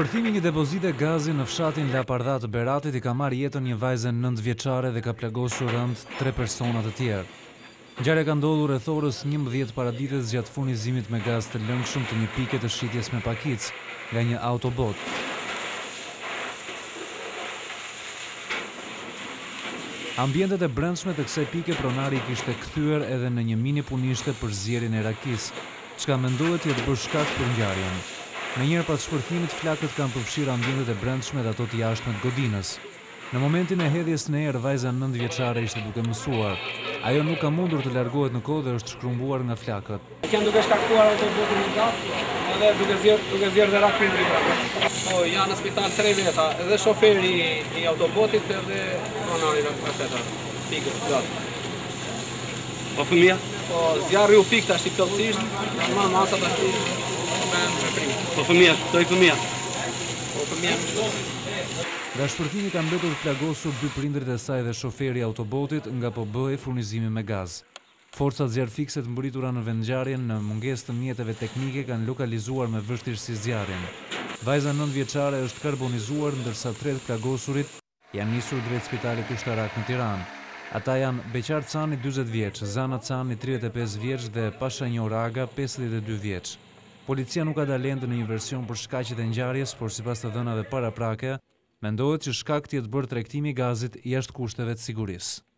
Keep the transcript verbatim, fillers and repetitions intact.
Shpërthimi një depozite gazi në fshatin Lapardha të Beratit i ka marrë jetën një vajze nëntë vjeçare dhe ka plagosur rënd tre persona të tjerë. Ngjarja ka ndodhur rreth orës njëmbëdhjetë paradites gjatë furnizimit me gaz të lëngshëm të një pike të shitjes me pakicë nga një autobot. Ambientet e brendshme të kësaj pike pronari i kishte kthyer edhe në një mini punishte për zjerrin e rakisë, çka mendohet të jetë bërë shkak për ngjarjen. Menjëherë pas shpërthimit, flakët kanë përfshirë ambientet e brendshme dhe ato të jashtme të godinës. Në momentin e hedhjes në erë, vajza nëntë vjeçare ishte duke mësuar. Ajo nuk ka mundur të largohet në kohë dhe është shkrumbuar nga flakët. Kanë duke shkaktuar autobotin në gaz, edhe duke zjerë duke zjerë dhe rak prindrit. Po janë në spital tre veta, edhe shoferi i autobotit edhe pronari në kaseta. Pikës gaz. Po fëmia? Po zjarri u pik tash i plotësisht, normal masa tash i bën veprim. Po fëmia, doj fëmia. Po fëmia më Nga shpërthimi kanë mbetur të plagosur dy prindrit e saj dhe shoferi i autobotit nga po bëhej furnizimi me gaz. Forcat zjarrfikse të mburitura në vendngjarjen në mungesë të mjeteve teknike kanë lokalizuar me vështirësi zjarrin. Vajza nëntë vjeçare është karbonizuar ndërsa tre të plagosurit janë nisur drejt spitalit ushtarak në Tiranë. Ata janë Beqar Cani dyzet vjeç, Zana Cani tridhjetë e pesë vjeç dhe Pashanjo Raga pesëdhjetë e dy vjeç. Policia nuk ka dalë ende në një version për shkaqet e ngjarjes, por sipas të dhënave paraprake, mendohet që shkak të jetë bërë tregtimi i gazit jashtë kushteve të sigurisë.